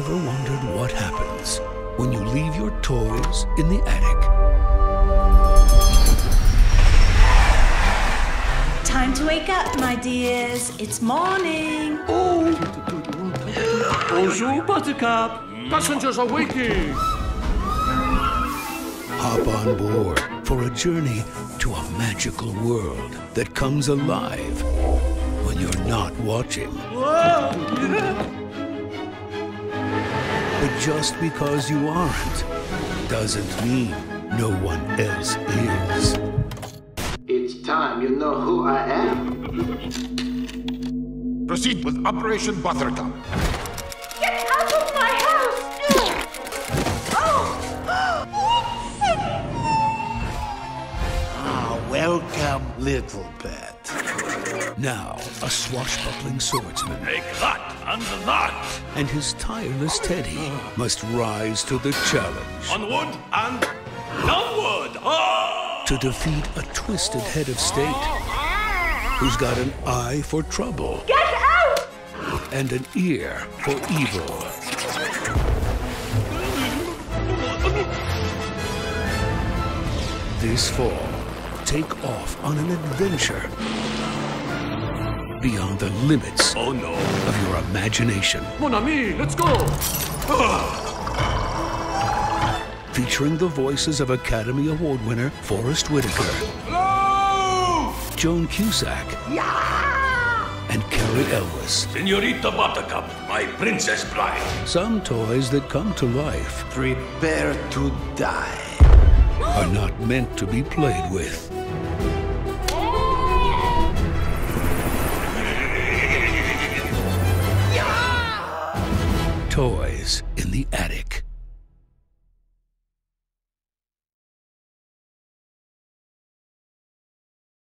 ever wondered what happens when you leave your toys in the attic? Time to wake up, my dears. It's morning. Oh! Bonjour, Buttercup. Passengers are waiting. Hop on board for a journey to a magical world that comes alive when you're not watching. But just because you aren't doesn't mean no one else is. It's time you know who I am. Proceed with Operation Buttercup. Get out of my house! Welcome, little pet. Now, a swashbuckling swordsman Take that and that. and his tireless Teddy must rise to the challenge Onward and downward. to defeat a twisted head of state who's got an eye for trouble Get out! and an ear for evil. This fall, take off on an adventure beyond the limits Oh no. of your imagination. Mon ami, let's go. Featuring the voices of Academy Award winner Forrest Whitaker, Hello! Joan Cusack, and Carrie Elwes. Senorita Buttercup, my princess bride. Some toys that come to life Prepare to die. are not meant to be played with. Toys in the attic.